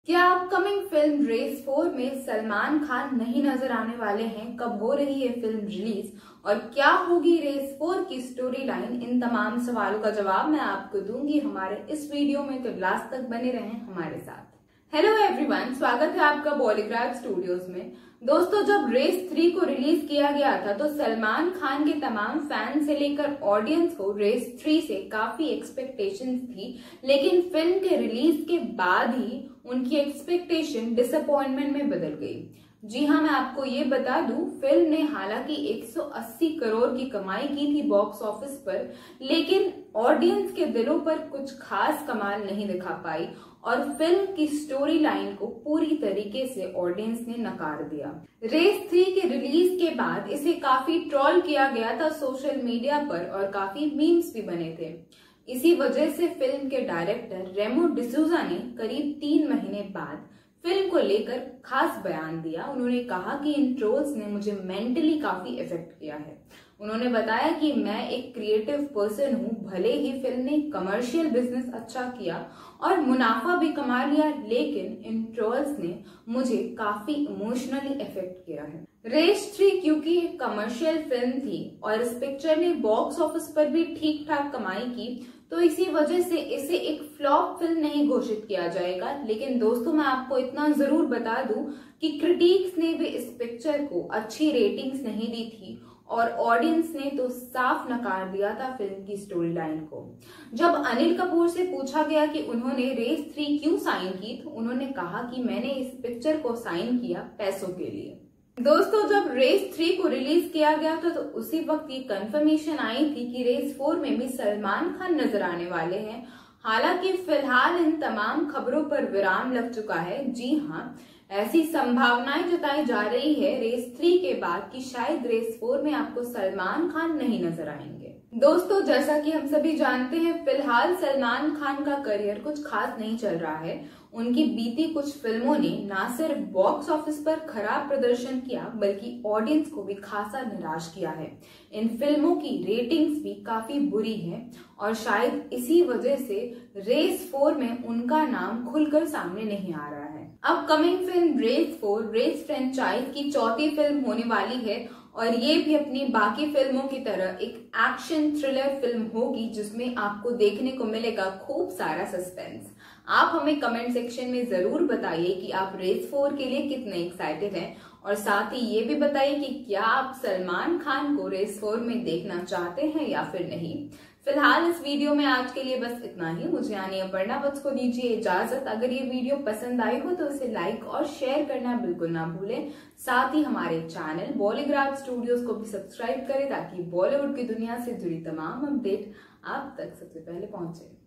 क्या upcoming film race 4 में सलमान खान नहीं नजर आने वाले हैं? कब हो रही है फिल्म रिलीज और क्या होगी रेस 4 की स्टोरी लाइन? इन तमाम सवालों का जवाब मैं आपको दूंगी हमारे इस वीडियो में, तो लास्ट तक बने रहें हमारे साथ। हेलो एवरीवन, स्वागत है आपका बॉलीग्राड स्टूडियोज में। दोस्तों, जब रेस 3 को रिलीज किया गया था तो सलमान खान के तमाम फैन से लेकर ऑडियंस को रेस 3 से काफी एक्सपेक्टेशंस थी, लेकिन फिल्म के रिलीज के बाद ही उनकी एक्सपेक्टेशन डिसअपॉइंटमेंट में बदल गई। जी हाँ, मैं आपको ये बता दूं, फिल्म ने हालांकि 180 करोड़ की कमाई की थी बॉक्स ऑफिस पर, लेकिन ऑडियंस के दिलों पर कुछ खास कमाल नहीं दिखा पाई और फिल्म की स्टोरी लाइन को पूरी तरीके से ऑडियंस ने नकार दिया। रेस 3 के रिलीज के बाद इसे काफी ट्रोल किया गया था सोशल मीडिया पर और काफी मीम्स भी बने थे। इसी वजह से फिल्म के डायरेक्टर रेमो डिसूजा ने करीब 3 महीने बाद फिल्म को लेकर खास बयान दिया। उन्होंने कहा कि इन ट्रोल्स ने मुझे मेंटली काफी इफेक्ट किया है। उन्होंने बताया कि मैं एक क्रिएटिव पर्सन हूँ, भले ही फिल्म ने कमर्शियल बिजनेस अच्छा किया और मुनाफा भी कमा लिया, लेकिन इन ट्रोल्स ने मुझे काफी इमोशनली इफेक्ट किया है। रेस 3 क्योंकि एक कमर्शियल फिल्म थी और इस पिक्चर ने बॉक्स ऑफिस पर भी ठीक ठाक कमाई की, तो इसी वजह से इसे एक फ्लॉप फिल्म नहीं घोषित किया जाएगा। लेकिन दोस्तों, मैं आपको इतना जरूर बता दूं कि क्रिटिक्स ने भी इस पिक्चर को अच्छी रेटिंग्स नहीं दी थी और ऑडियंस ने तो साफ नकार दिया था फिल्म की स्टोरी लाइन को। जब अनिल कपूर से पूछा गया कि उन्होंने रेस 3 क्यों साइन की, तो उन्होंने कहा कि मैंने इस पिक्चर को साइन किया पैसों के लिए। दोस्तों, जब रेस 3 को रिलीज किया गया था तो उसी वक्त ये कंफर्मेशन आई थी कि रेस 4 में भी सलमान खान नजर आने वाले हैं। हालांकि फिलहाल इन तमाम खबरों पर विराम लग चुका है। जी हाँ, ऐसी संभावनाएं जताई जा रही है रेस 3 के बाद कि शायद रेस 4 में आपको सलमान खान नहीं नजर आएंगे। दोस्तों, जैसा कि हम सभी जानते हैं, फिलहाल सलमान खान का करियर कुछ खास नहीं चल रहा है। उनकी बीती कुछ फिल्मों ने ना सिर्फ बॉक्स ऑफिस पर खराब प्रदर्शन किया, बल्कि ऑडियंस को भी खासा निराश किया है। इन फिल्मों की रेटिंग्स भी काफी बुरी है और शायद इसी वजह से रेस 4 में उनका नाम खुलकर सामने नहीं आ रहा है। Upcoming film race 4 race franchise की चौथी फिल्म होने वाली है और ये भी अपनी बाकी फिल्मों की तरह एक एक्शन थ्रिलर फिल्म होगी, जिसमें आपको देखने को मिलेगा खूब सारा सस्पेंस। आप हमें कमेंट सेक्शन में जरूर बताइए कि आप रेस 4 के लिए कितने एक्साइटेड हैं और साथ ही ये भी बताइए कि क्या आप सलमान खान को रेस 4 में देखना चाहते हैं या फिर नहीं। फिलहाल इस वीडियो में आज के लिए बस इतना ही। मुझे यानी अपर्णा वत्स को दीजिए इजाजत। अगर ये वीडियो पसंद आई हो तो इसे लाइक और शेयर करना बिल्कुल ना भूलें। साथ ही हमारे चैनल बॉलीग्राड स्टूडियोज को भी सब्सक्राइब करें ताकि बॉलीवुड की दुनिया से जुड़ी तमाम अपडेट आप तक सबसे पहले पहुंचे।